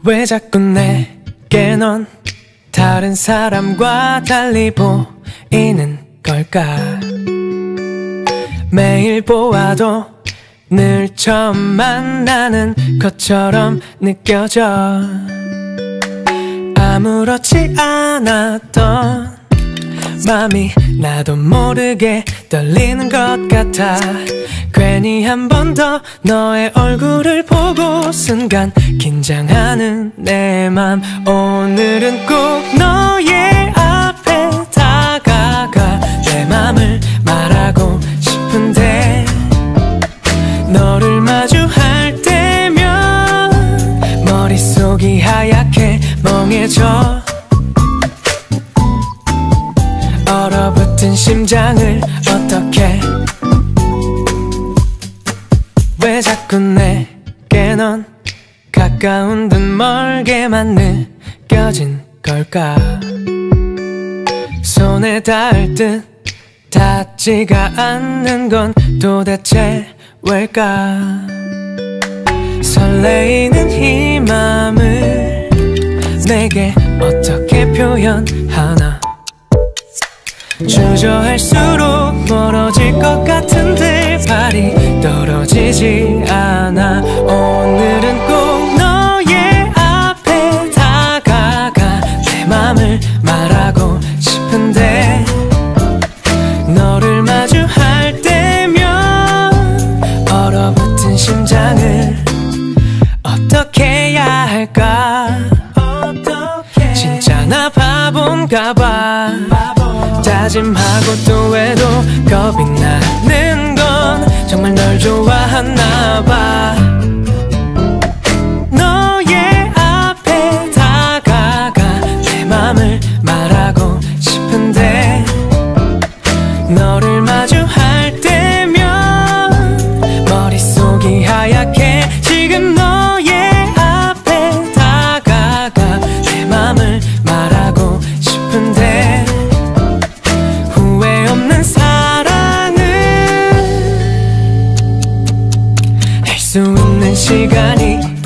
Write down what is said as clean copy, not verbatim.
왜 자꾸 내게 넌 다른 사람과 달리 보이는 걸까? 매일 보아도 늘 처음 만나는 것처럼 느껴져. 아무렇지 않았던 맘이 나도 모르게 떨리는 것 같아. 괜히 한 번 더 너의 얼굴을 보고 순간 긴장하는 내 맘. 오늘은 꼭 너의 앞에 다가가 내 맘을 말하고 싶은데 너를 마주할 때면 머릿속이 하얗게 멍해져. 얼어붙은 심장을 어떻게. 왜 자꾸 내게 넌 가까운 듯 멀게만 느껴진 걸까? 손에 닿을 듯 닿지가 않는 건 도대체 왜일까? 설레이는 이 맘을 내게 어떻게 표현하나? 주저할수록 멀어질 것 같은데 발이 떨어지지 않아. 오늘은 꼭 너의 앞에 다가가 내 맘을 말하고 싶은데 너를 마주할 때면 얼어붙은 심장을 어떻게 해야 할까? 진짜 나 바본가 봐. 다짐하고 또 해도 겁이 나는 건 정말 널 좋아하나 봐. 너의 앞에 다가가 내 맘을 말하고 싶은데 너를 마주할 때면 머릿속이 하얗게. 지금 너의 앞에 다가가 내 맘을 말하고 싶은데 후회 없는 사랑을 할 수 있는 시간이